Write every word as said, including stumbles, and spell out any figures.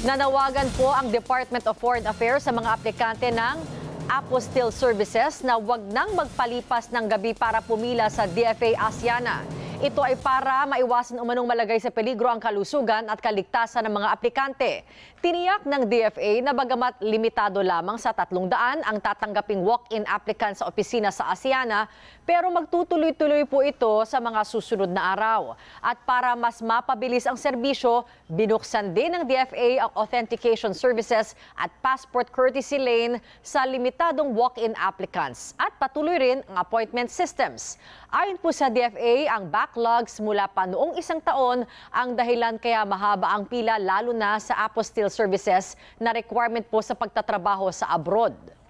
Nanawagan po ang Department of Foreign Affairs sa mga aplikante ng Apostille Services na wag nang magpalipas ng gabi para pumila sa D F A Asiana. Ito ay para maiwasan umanong malagay sa peligro ang kalusugan at kaligtasan ng mga aplikante. Tiniyak ng D F A na bagamat limitado lamang sa tatlong daan ang tatanggaping walk-in applicant sa opisina sa Asiana, pero magtutuloy-tuloy po ito sa mga susunod na araw. At para mas mapabilis ang serbisyo, binuksan din ng D F A ang authentication services at passport courtesy lane sa limitadong walk-in applicants at patuloy rin ang appointment systems. Ayon po sa D F A, ang backlogs mula pa noong isang taon ang dahilan kaya mahaba ang pila lalo na sa apostille services na requirement po sa pagtatrabaho sa abroad.